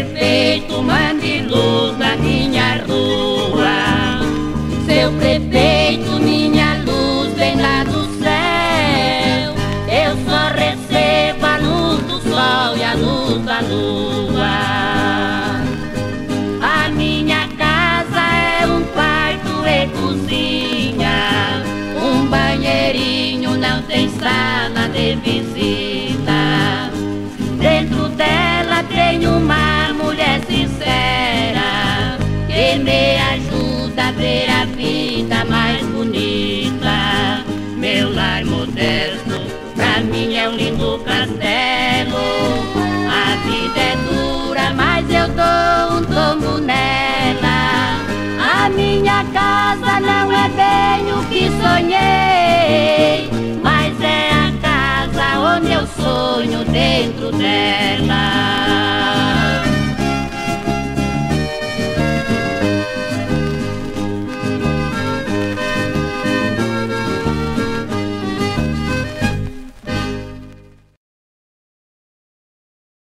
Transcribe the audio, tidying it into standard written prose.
prefeito, mande luz na minha rua. Seu prefeito, minha luz vem lá do céu. Eu só recebo a luz do sol e a luz da lua. A minha casa é um quarto e cozinha, um banheirinho, não tem sala de visita. Dentro dela tem uma mulher sincera que me ajuda a ver a vida mais bonita. Meu lar modesto pra mim é um lindo castelo. A vida é dura, mas eu dou um tombo nela. A minha casa não é bem o que sonhei, mas é a casa onde eu sonho dentro dela.